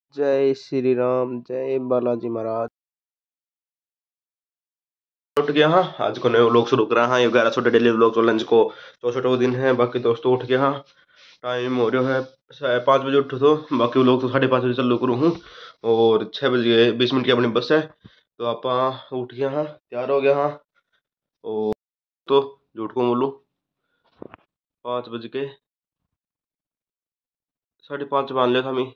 जय श्री राम, जय बालाजी महाराज। उठ गया हाँ, आज को नए व्लॉग शुरू करा हाँ। 11 छोटे डेली व्लॉग चैलेंज को 64 दिन है। बाकी दोस्तों उठ गया हाँ, टाइम हो रहा है 5 बजे उठो तो बाकी व्लॉग तो 5:30 बजे चालू करूँ हूँ और 6 बजे 20 मिनट की अपनी बस है। तो आप उठ गया हाँ, तैयार हो गया हाँ। और तो झूठ को बोलूँ 5 बज के 5:30 मान लिया था मैं।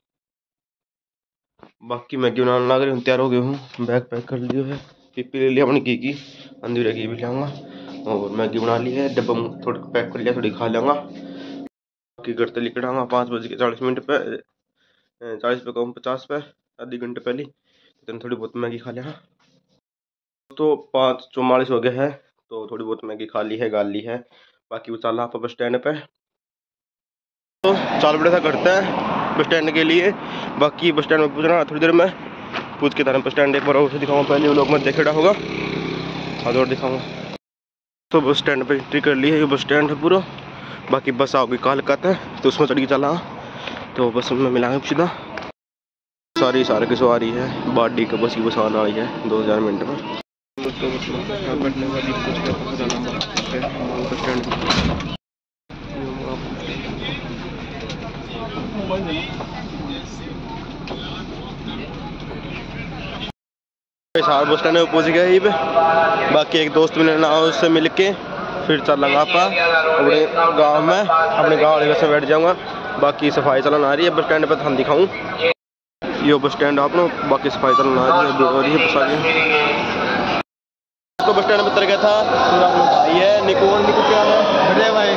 बाकी मैगी बनाने लग रही हूँ, तैयार हो गया हूँ, बैग पैक कर लिया है, पिप्पी ले लिया अपनी की अंधेरा की भी लाऊंगा और मैगी बना ली है, डब्बा थोड़ा पैक कर लिया, थोड़ी खा लूँगा। बाकी घर तक निकलाऊंगा 5 बज के 40 मिनट पे, 40 पे कम 50 पे, आधे घंटे पहले तो थोड़ी बहुत मैगी खा लिया। तो 5:44 हो गया है, तो थोड़ी बहुत मैगी खा ली है, गाल ली है। बाकी वो चल रहा बस स्टैंड पे, तो 4 बजे तक करते हैं बस स्टैंड के लिए। बाकी बस स्टैंड में पूछना थोड़ी देर में पूछ के बस स्टैंड एक बार और दिखाऊंगा, पहले वो लोग में देखा होगा आज और दिखाऊंगा। तो बस स्टैंड पे एंट्री कर ली है, ये बस स्टैंड है पूरा। बाकी बस आओगी कालकाता है तो उसमें चढ़ के चला, तो बस में मिलाएंगे सीधा। सारे की सवारी है, बाडी का बस की बस आने वाली है 2000 मिनट में। सारा बस स्टैंड में पहुंच गया यहीं पे। बाकी एक दोस्त मिलने ना, उससे मिल के फिर चलेंगे आप अपने गांव में, अपने गांव वाले से बैठ जाऊंगा। बाकी सफाई चलाना आ रही है बस स्टैंड पे, तो हम दिखाऊं ये बस स्टैंड आप लोग। बाकी सफाई चलाना आ रही है, बस आ गई। तो बस स्टैंड में उतर गया था, भाई है निको क्या है भाई,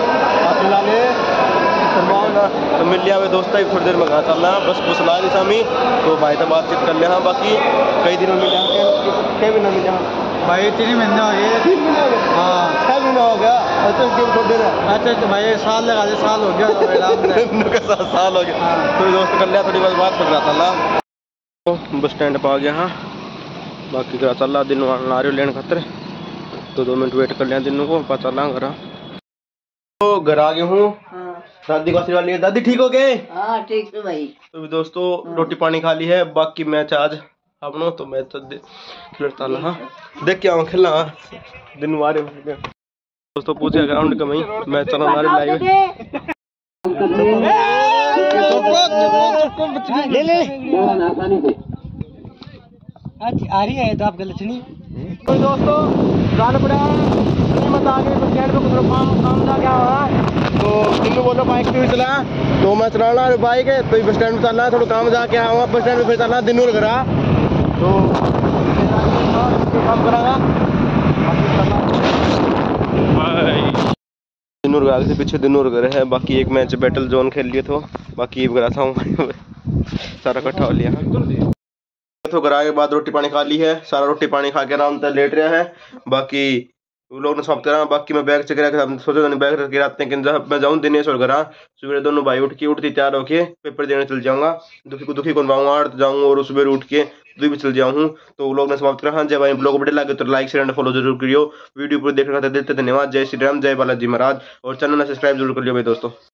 तो मिल लिया हुए दोस्त थोड़ी देर में घर चल रहा है, बस ला रही सामी तो भाई तो बातचीत कर लिया। बाकी कई दिनों मिले क्या महीना मिले भाई, 3 महीने हो गए। हाँ 6 महीना हो गया। अच्छा भाई साल लगा दे, साल हो गया साल हो गया। थोड़ी दोस्त कर लिया, थोड़ी बात कर रहा था तो बस स्टैंड पर आ गया हाँ। बाकी घर चल रहा, दिन आ रही लेने खातर, तो 2 मिनट वेट कर लिया दिन को, पता चल घर। तो घर आ गया हूँ, दादी को आशीर्वाद लिया। दादी ठीक हो गए? हाँ ठीक है भाई। तो दोस्तों रोटी पानी खा ली है। बाकी मैच आज अपनों, तो मैच तो खिलता हाँ, देख के आऊँ खेलना दिन मारे दोस्तों। पूछे ग्राउंड का वही मैच चला हमारे लाइव आ रही है तो आप गलतनी। तो दोस्तों जाना पड़ा मत आ गए बस स्टैंड पे, कुछ काम जा गया वहाँ, तो दिल्लू बोलो बाइक पे चला, तो मैं चलाना बाइक है तो बस स्टैंड में चलना, थोड़ा काम जाके आया बस स्टैंड में, फिर चलना दिनूर घर तो काम करागा। दिनूर आगे से पीछे दिनूर घर है। बाकी एक मैच बैटल जोन खेल लिए, तो बाकी घर था सारा इकट्ठा हो लिया। तो घर आने के बाद रोटी पानी खा ली है, सारा रोटी पानी खा के आराम से लेट रहा है। बाकी वो लोग ने सब करा। बाकी मैं बैग चेक रहा, सोचा बैग रख के आते हैं कि जब मैं जाऊँ दिनेश और घर सुबह दोनों भाई उठती तैयार होके पेपर देने चल जाऊंगा। दुखी कौन पाऊंगा जाऊँ और सुबह उठ के दूध भी चल जाऊँ। तो लोग ने समाप्त करा हाँ। जब भाई ब्लॉग बढ़िया लगे तो लाइक शेयर एंड फॉलो जरूर करियो। वीडियो पूरी देखने का दिल से धन्यवाद। जय श्री राम, जय बालाजी महाराज, और चैनल सब्सक्राइब जरूर कर लियो भाई दोस्तों।